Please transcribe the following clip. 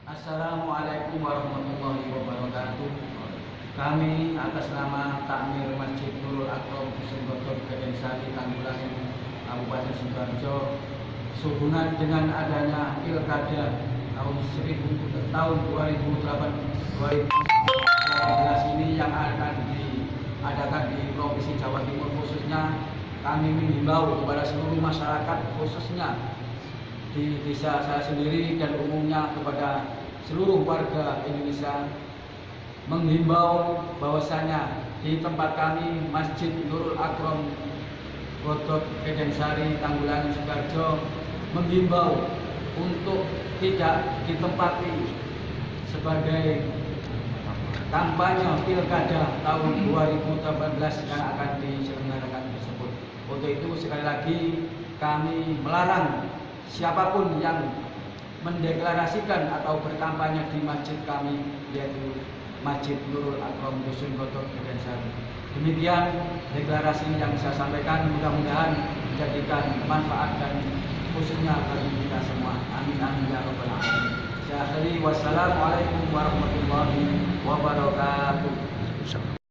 Assalamualaikum warahmatullahi wabarakatuh. Kami atas nama Takmir Masjid Nurul Akrom Dusun Godog Kedensari Tanggulangan Kabupaten Sidoarjo, sehubungan dengan adanya Pilkada tahun 2018 ini yang akan diadakan di Provinsi Jawa Timur, khususnya kami menghimbau kepada seluruh masyarakat, khususnya di desa saya sendiri dan umumnya kepada seluruh warga Indonesia, menghimbau bahwasanya di tempat kami Masjid Nurul Akrom Godog Kedensari Tanggulangan Sidoarjo menghimbau untuk tidak ditempati sebagai kampanye pilkada tahun 2018 yang akan diselenggarakan tersebut. Untuk itu sekali lagi kami melarang siapapun yang mendeklarasikan atau berkampanye di masjid kami, yaitu Masjid Nurul Akrom Dusun Godog Kedensari. Demikian deklarasi yang saya sampaikan, mudah-mudahan menjadikan manfaat dan khususnya bagi kita semua. Amin amin ya rabbal alamin. Saya akhiri, wassalamualaikum warahmatullahi wabarakatuh.